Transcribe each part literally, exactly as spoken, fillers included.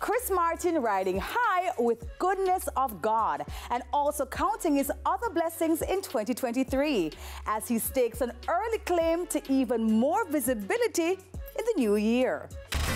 Chris Martin riding high with goodness of God and also counting his other blessings in twenty twenty-three as he stakes an early claim to even more visibility in the new year.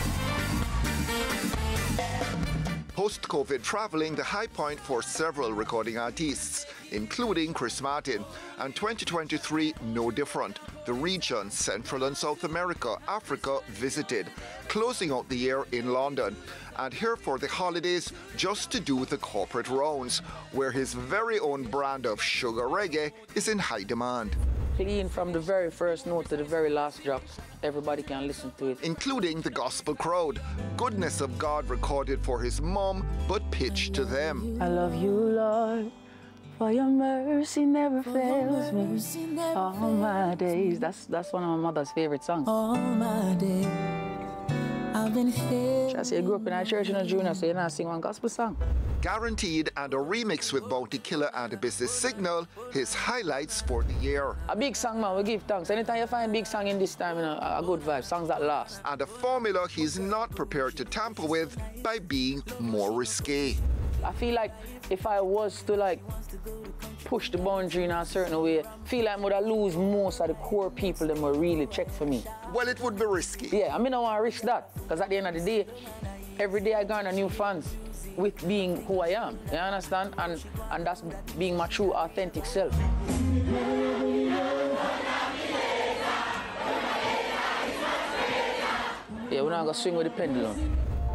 Post-COVID traveling, the high point for several recording artists, including Chris Martin, and twenty twenty-three no different. The region, Central and South America, Africa visited, closing out the year in London, and here for the holidays just to do the corporate rounds, where his very own brand of sugar reggae is in high demand. Clean from the very first note to the very last drop. Everybody can listen to it. Including the gospel crowd. Goodness of God recorded for his mom, but pitched to them. I love you, Lord, for your mercy never fails me. All my days. That's that's one of my mother's favorite songs. All my days, I've been here. I say I grew up in a church in a junior, so you know I sing one gospel song. Guaranteed, and a remix with Bounty Killer and a Business Signal, his highlights for the year. A big song, man, we give thanks. Anytime you find a big song in this time, you know, a good vibe, songs that last. And a formula he's not prepared to tamper with by being more risque. I feel like if I was to like push the boundary in a certain way, I feel like I would lose most of the core people that will really check for me. Well, it would be risky. Yeah, I mean, I don't want to risk that, because at the end of the day, every day I garner new fans with being who I am, you understand? And, and that's being my true, authentic self. Yeah, we're not going to swing with the pendulum.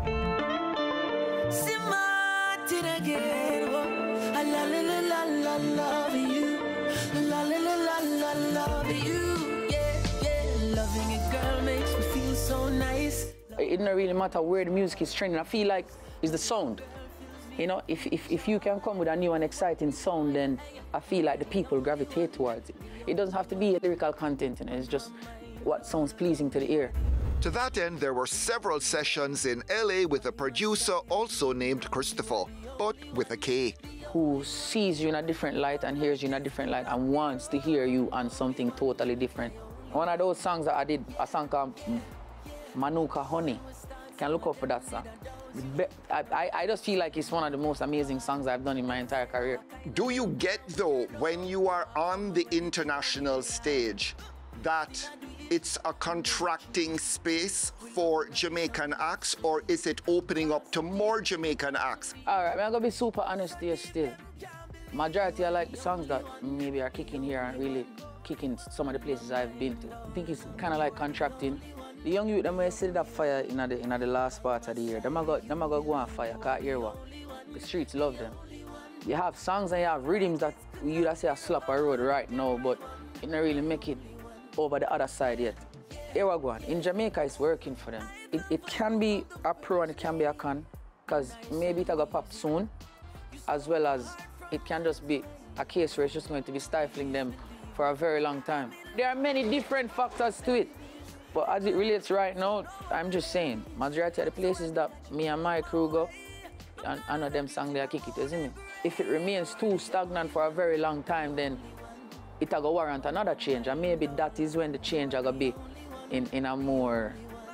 It doesn't really matter where the music is trending. I feel like it's the sound. You know, if, if, if you can come with a new and exciting sound, then I feel like the people gravitate towards it. It doesn't have to be a lyrical content, you know, it's just what sounds pleasing to the ear. To that end, there were several sessions in L A with a producer also named Christopher, but with a K. Who sees you in a different light and hears you in a different light and wants to hear you on something totally different. One of those songs that I did, a song called Manuka Honey. You can look up for that song. I, I, I just feel like it's one of the most amazing songs I've done in my entire career. Do you get, though, when you are on the international stage, that it's a contracting space for Jamaican acts, or is it opening up to more Jamaican acts? All right, I'm gonna be super honest here still. Majority I like the songs that maybe are kicking here and really kicking some of the places I've been to. I think it's kind of like contracting. The young youth, them may see that fire in the, in the last part of the year. Them go, them go go on fire, can't hear what. The streets love them. You have songs and you have rhythms that you that say a slap a road right now, but it don't really make it over the other side yet. Here we go on. In Jamaica, it's working for them. It, it can be a pro and it can be a con, because maybe it'll go pop soon, as well as it can just be a case where it's just going to be stifling them for a very long time. There are many different factors to it, but as it relates right now, I'm just saying, majority of the places that me and my crew go, and I know them song they kick it, isn't it? If it remains too stagnant for a very long time, then it'll go warrant another change, and maybe that is when the change will be in, in a more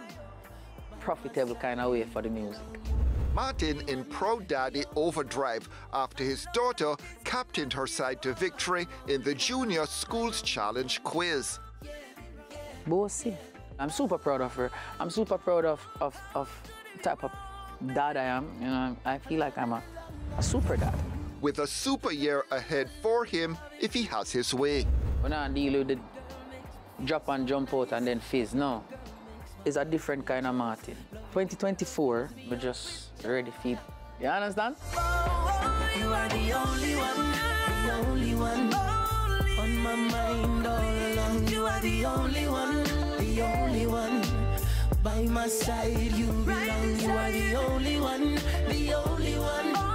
profitable kind of way for the music. Martin in Proud Daddy overdrive after his daughter captained her side to victory in the Junior Schools Challenge quiz. Bossy. I'm super proud of her. I'm super proud of, of, of the type of dad I am. You know, I feel like I'm a, a super dad. With a super year ahead for him if he has his way. When I deal with the drop and jump out and then fizz, no. It's a different kind of Martin. twenty twenty-four, we're just ready for it. You understand? Oh, you are the only one, the only one on my mind all along. You are the only one, the only one by my side. You belong. You are the only one, the only one.